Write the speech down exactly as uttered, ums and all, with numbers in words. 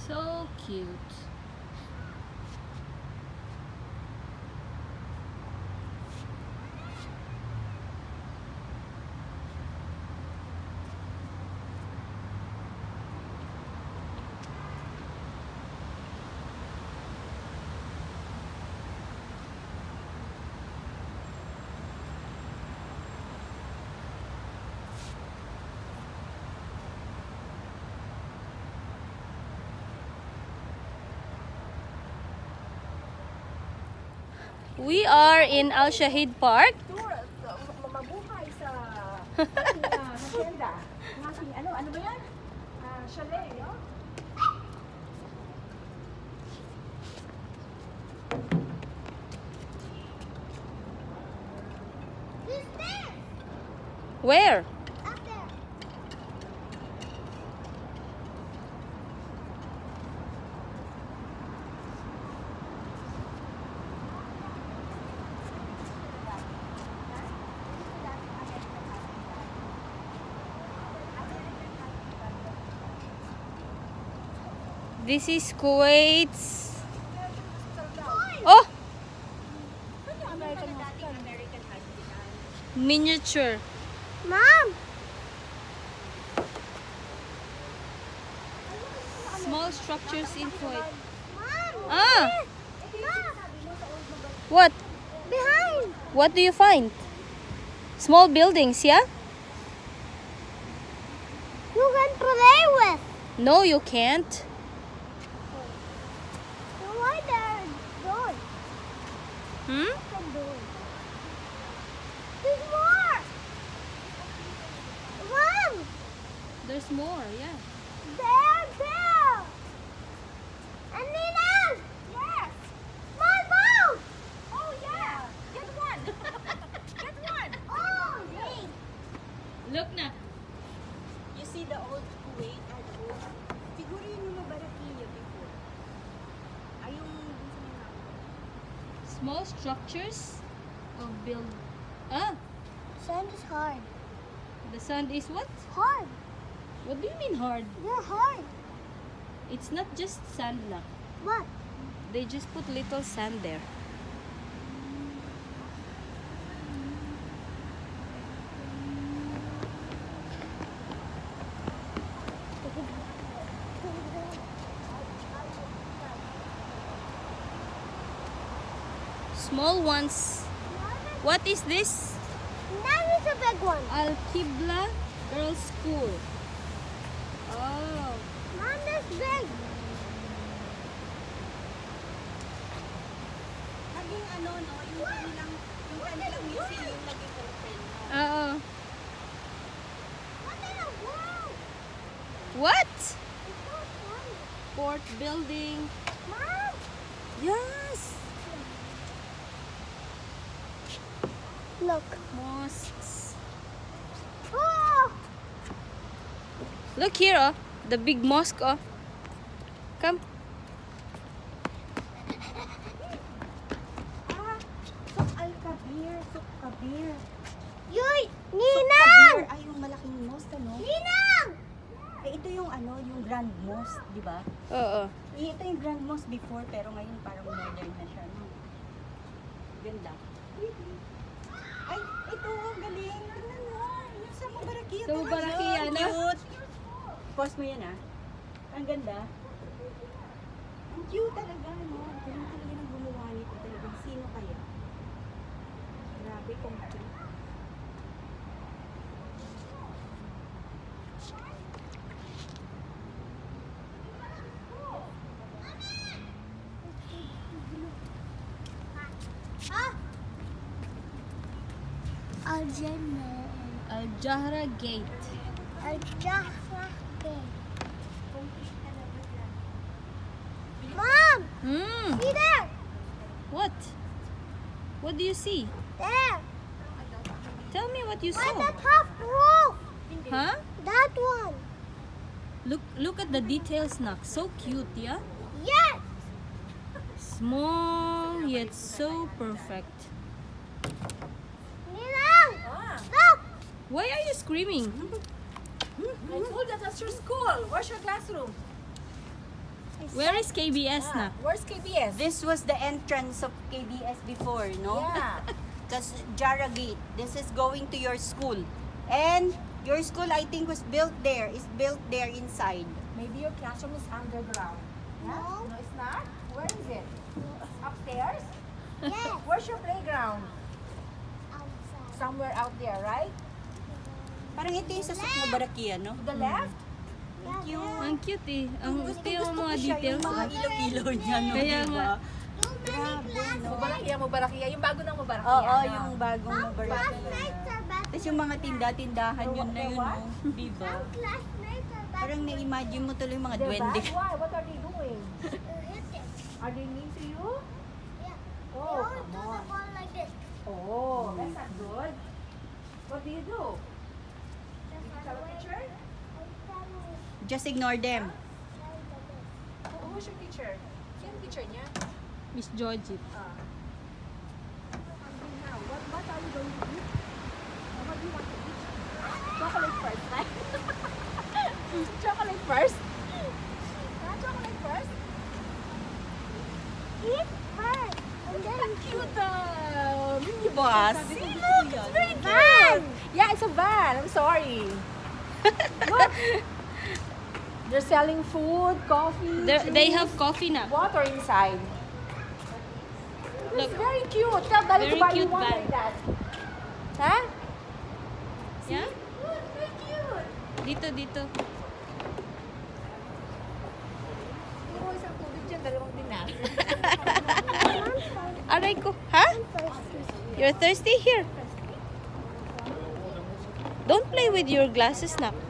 So cute. We are in Al Shahid Park. Mabuhay sa hacienda. Ano, ano ba yan? Uh, chalet, no? Where? Up there. This is Kuwait's. Oh! Miniature. Mom! Small structures in Kuwait. Mom! Ah! Mom! What? Behind! What do you find? Small buildings, yeah? You can play with. No, you can't. Why there door? Hmm? Open door. There's more! Mom! There's more, yeah. There, there! And Nina! Yes! My mom! Oh, yeah! Get one! Get one! Oh, yay! Look na. You see the old Kuwait at old. Siguro yun yung Mabarakiya before. Ay, yung dun sa may mountain. Small structures of build. Ah, Sand is hard. the sand is what? Hard. What do you mean hard? They're hard. It's not just sand na. What? They just put little sand there. Small ones. What is this? That is a big one. Al Qibla Girls School. Oh. Mom, that's big. Naging ano, no? Yung kanilang, yung kanilang museum naging open. Oo. What in the world? What? It's so fun. Port building. Mom! Yes. Look. Mosques. Oh! Look here, oh. The big mosque, oh. Come. Ah, Sok Al-Kabir, Sok Kabir. Yoy! Sok Ninang! Kabir ay yung malaking mosque, ano? Ninang! Eh, ito yung ano, yung Grand Mosque, di ba? Oo. Eh, ito yung Grand Mosque before, pero ngayon parang modern na siya, no? Ganda. Ay, ito, galing. Tingnan mo. Yung sa Mabarakiya. Sa Mabarakiya, no? Cute. Pause mo yan, ah. Ang ganda. Ang cute talaga, no? Galing talaga ng gumawa nito talaga. Sino kaya? Grabe, complete. Ah! Al-Jannah. Al-Jahra Gate. Al-Jahra Gate. Mom! Hmm. See there! What? What do you see? There! Tell me what you On saw. the top roof! Huh? That one! Look look at the details, Nak. So cute, yeah? Yes! Small yet so perfect. Ninang! Ah, Look! Why are you screaming? I told you that's your school. Where's your classroom? Where is K B S na? Where's K B S? This was the entrance of K B S before, no? Yeah. Because Jara Gate, this is going to your school. And your school, I think, was built there. Is built there inside. Maybe your classroom is underground. Yeah? No. No, it's not. Where is it? Upstairs? Yes. Where's your playground? Outside. Somewhere out there, right? Parang ito yung sa Sukma Barakia, no? To the left? Yeah, yeah. Ang cute eh. Ang Gusto, tira gusto mo mga ko siya, details. yung mga ilaw-ilaw niya, no? Kaya diba? nga. Too many classmates. Mubarakia, Mubarakia. Yung bago ng Mubarakia. Oo, no? yung bagong Some Barakia. classmates are better. Tapos yung mga tinda-tindahan yun na yun, What? no? Diba? Some classmates are better. Parang na-imagine mo tuloy yung mga They're duwende. bad? Why? What are they doing? Hit it. Are they mean to you? Yeah. Oh, They always come do the on. ball like this. Oh, that's not good. What do you do? Just You run tell a away. teacher? Just ignore them. Who, who's your teacher? Sino yung teacher niya? Miss Georgie. Ah. Now, what, what are you going to eat? Uh, what do you want to eat? Chocolate first, right? Chocolate first? Ah, chocolate first? Eat first. And then Cute ah! Mini Bus. See, look! It's very cute! Yeah, it's a van. I'm sorry. Look! They're selling food, coffee, They're- They juice, have coffee na. water inside. Look. It's very cute. Tell Daddy Very to buy you cute one van. like that. Huh? Yeah? Look, very cute. Dito, dito. Hindi mo isang tubig dyan, dalawang dinar. Aray ko. Ha? You're thirsty? Here. Don't play with your glasses na.